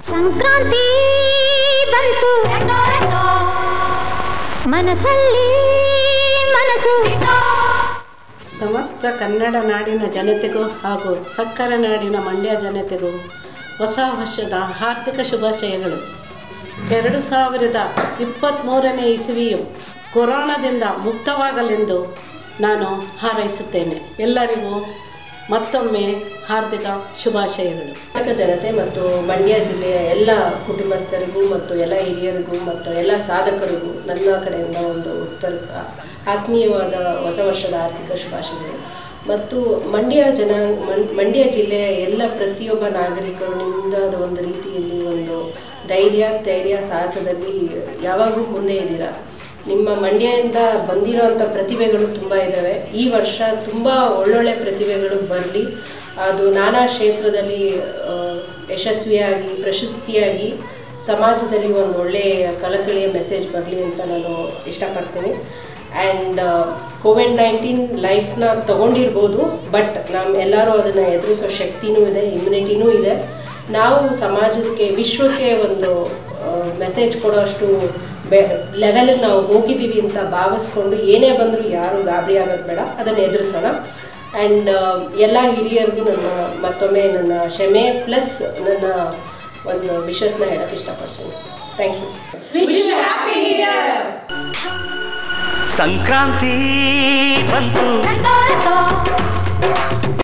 ಸಂಕ್ರಾಂತಿ ಬಂತು ಮನಸ್ಸಲ್ಲಿ ಮನಸ್ಸು ಸಮಸ್ತ ಕನ್ನಡ ನಾಡಿನ ಜನತೆಗೂ ಹಾಗೂ ಸಕ್ಕರೆ ನಾಡಿನ ಮಂಡ್ಯ ಜನತೆಗೂ ಹೊಸ ವರ್ಷದ ಹಾರ್ದಿಕ ಶುಭಾಶಯಗಳು. 2023ನೇ ಇಸವಿಯು ಕೊರೋನಾದಿಂದ ಮುಕ್ತವಾಗಲೆಂದು ನಾನು ಹಾರೈಸುತ್ತೇನೆ. ಎಲ್ಲರಿಗೂ ಮತ್ತೊಮ್ಮೆ ಹಾರ್ದಿಕ ಶುಭಾಶಯಗಳು. ಕರ್ನಾಟಕ ಜನತೆ ಮತ್ತು ಮಂಡ್ಯ ಜಿಲ್ಲೆಯ ಎಲ್ಲ ಕುಟುಂಬಸ್ಥರಿಗೂ ಮತ್ತು ಎಲ್ಲ ಹಿರಿಯರಿಗೂ ಮತ್ತು ಎಲ್ಲ ಸಾಧಕರಿಗೂ ನನ್ನ ಕಡೆಯಿಂದ ಒಂದು ಆತ್ಮೀಯವಾದ ಹೊಸ ವರ್ಷದ ಆರ್ಥಿಕ ಶುಭಾಶಯಗಳು. ಮತ್ತು ಮಂಡ್ಯ ಜಿಲ್ಲೆಯ ಎಲ್ಲ ಪ್ರತಿಯೊಬ್ಬ ನಾಗರಿಕರು ನಿಮ್ಮದಾದ ಒಂದು ರೀತಿಯಲ್ಲಿ ಒಂದು ಧೈರ್ಯ ಸ್ಥೈರ್ಯ ಸಾಹಸದಲ್ಲಿ ಯಾವಾಗೂ ಮುಂದೆ ಇದ್ದೀರಾ. ನಿಮ್ಮ ಮಂಡ್ಯದಿಂದ ಬಂದಿರೋಂಥ ಪ್ರತಿಭೆಗಳು ತುಂಬ ಇದ್ದಾವೆ. ಈ ವರ್ಷ ತುಂಬ ಒಳ್ಳೊಳ್ಳೆ ಪ್ರತಿಭೆಗಳು ಬರಲಿ, ಅದು ನಾನಾ ಕ್ಷೇತ್ರದಲ್ಲಿ ಯಶಸ್ವಿಯಾಗಿ ಪ್ರಶಸ್ತಿಯಾಗಿ ಸಮಾಜದಲ್ಲಿ ಒಂದು ಒಳ್ಳೆಯ ಕಳಕಳಿಯ ಮೆಸೇಜ್ ಬರಲಿ ಅಂತ ನಾನು ಇಷ್ಟಪಡ್ತೀನಿ. ಆ್ಯಂಡ್ ಕೋವಿಡ್-19 ಲೈಫ್ನ ತೊಗೊಂಡಿರ್ಬೋದು, ಬಟ್ ಎಲ್ಲರೂ ಅದನ್ನು ಎದುರಿಸೋ ಶಕ್ತಿನೂ ಇದೆ, ಇಮ್ಯುನಿಟಿನೂ ಇದೆ. ನಾವು ಸಮಾಜಕ್ಕೆ ವಿಶ್ವಕ್ಕೆ ಒಂದು ಮೆಸೇಜ್ ಕೊಡೋಷ್ಟು ಲೆವೆಲಿಗೆ ನಾವು ಹೋಗಿದ್ದೀವಿ ಅಂತ ಭಾವಿಸ್ಕೊಂಡು ಏನೇ ಬಂದರೂ ಯಾರು ಗಾಬರಿ ಆಗೋದು ಬೇಡ, ಅದನ್ನು ಎದುರಿಸೋಣ. ಆ್ಯಂಡ್ ಎಲ್ಲ ಹಿರಿಯರಿಗೂ ಮತ್ತೊಮ್ಮೆ ನನ್ನ ಕ್ಷಮೆ ಪ್ಲಸ್ ನನ್ನ ಒಂದು ವಿಶಸ್ನ ಹೇಳೋಕ್ಕೆ ಇಷ್ಟಪಡ್ತೀನಿ. Thank you. ಸಂಕ್ರಾಂತಿ ಬಂತು